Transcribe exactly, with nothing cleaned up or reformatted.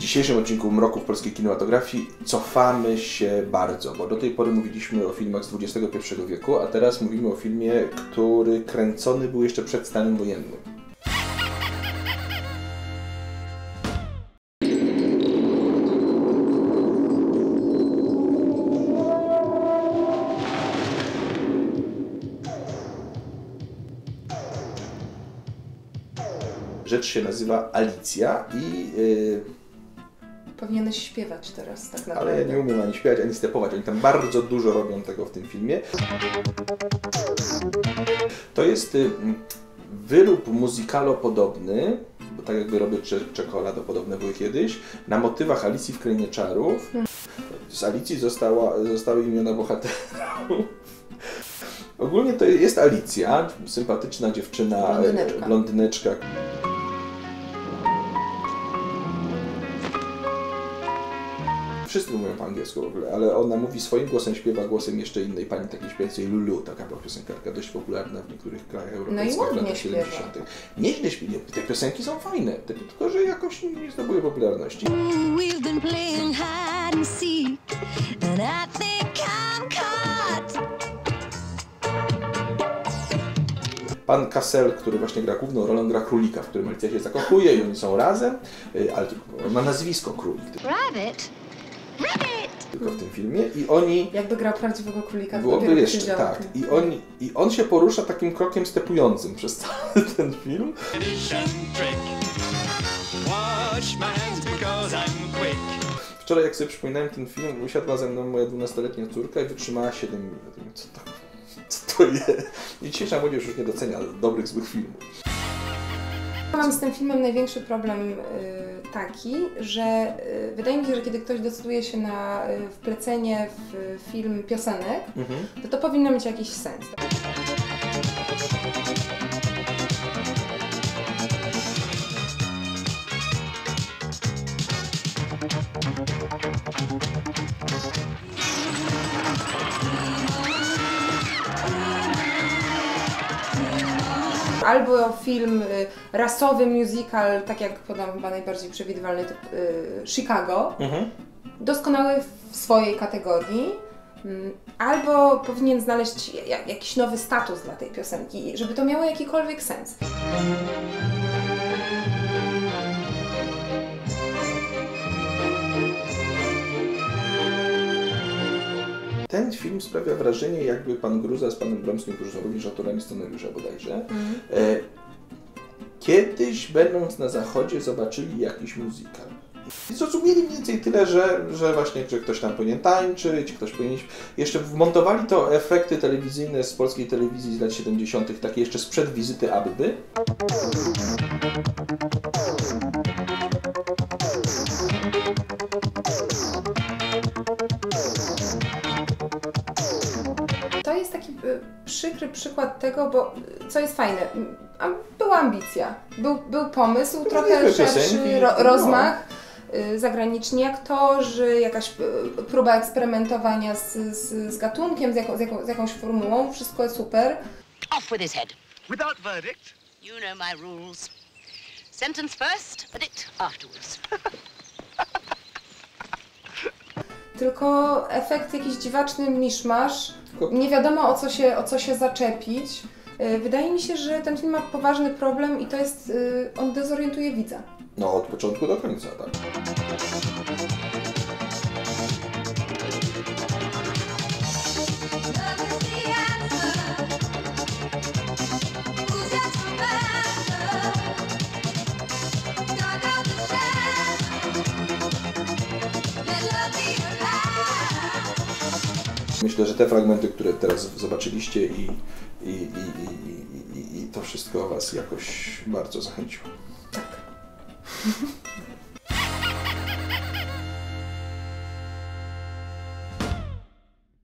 dzisiejszym odcinku Mroków polskiej kinematografii cofamy się bardzo, bo do tej pory mówiliśmy o filmach z dwudziestego pierwszego wieku, a teraz mówimy o filmie, który kręcony był jeszcze przed stanem wojennym. Rzecz się nazywa Alicja i... Yy... Powinieneś śpiewać teraz, tak naprawdę. Ale ja nie umiem ani śpiewać, ani stepować. Oni tam bardzo dużo robią tego w tym filmie. To jest yy, wyrób muzykalopodobny, bo tak jakby robię czekolado, podobne były kiedyś, na motywach Alicji w Krainie Czarów. Hmm. Z Alicji została, zostały imiona bohaterów. Ogólnie to jest Alicja, sympatyczna dziewczyna, blondyneczka. blondyneczka. Wszyscy mówią po angielsku w ogóle, ale ona mówi swoim głosem, śpiewa głosem jeszcze innej pani takiej śpiewającej Lulu, taka była piosenkarka dość popularna w niektórych krajach europejskich no w latach siedemdziesiątych. Nieźle śpiewa, te piosenki są fajne, tylko że jakoś nie zdobyły popularności. Pan Cassel, który właśnie gra główną rolę, gra królika, w którym Alicja się zakochuje i oni są razem, ale on ma nazwisko Królik. Rabbit? Rabbit! Tylko w tym filmie i oni... Jakby grał prawdziwego królika, to byłoby jeszcze, tak. I on, I on się porusza takim krokiem stepującym przez cały ten film. Wczoraj, jak sobie przypominałem ten film, usiadła ze mną moja dwunastoletnia córka i wytrzymała siedem minut. Co to, co to jest? I dzisiejsza młodzież już nie docenia dobrych, złych filmów. Mam z tym filmem największy problem y, taki, że y, wydaje mi się, że kiedy ktoś decyduje się na y, wplecenie w film piosenek, mhm. to to powinno mieć jakiś sens. Albo film y, rasowy musical, tak jak podam chyba najbardziej przewidywalny typ y, Chicago, mhm. doskonały w swojej kategorii, y, albo powinien znaleźć jak, jakiś nowy status dla tej piosenki, żeby to miało jakikolwiek sens. Ten film sprawia wrażenie, jakby pan Gruza z panem Bromskim, którzy są również autorami scenariusza bodajże, mm. e, kiedyś będąc na zachodzie zobaczyli jakiś musical. I zrozumieli mniej więcej tyle, że, że właśnie że ktoś tam powinien tańczyć, ktoś powinien... Jeszcze wmontowali to efekty telewizyjne z polskiej telewizji z lat siedemdziesiątych, takie jeszcze sprzed wizyty Abby. To jest taki y, przykry przykład tego, bo co jest fajne, a, była ambicja, był, był pomysł, no, trochę szerszy ro, rozmach, y, zagraniczni aktorzy, jakaś y, próba eksperymentowania z, z, z gatunkiem, z, jako, z, jako, z jakąś formułą, wszystko jest super. Off with his head. Without verdict? You know my rules. Sentence first, verdict afterwards. Tylko efekt jakiś dziwaczny miszmasz, nie wiadomo o co się, o co się zaczepić. Wydaje mi się, że ten film ma poważny problem i to jest, on dezorientuje widza. No od początku do końca, tak. Myślę, że te fragmenty, które teraz zobaczyliście i, i, i, i, i, i to wszystko Was jakoś bardzo zachęciło. Tak.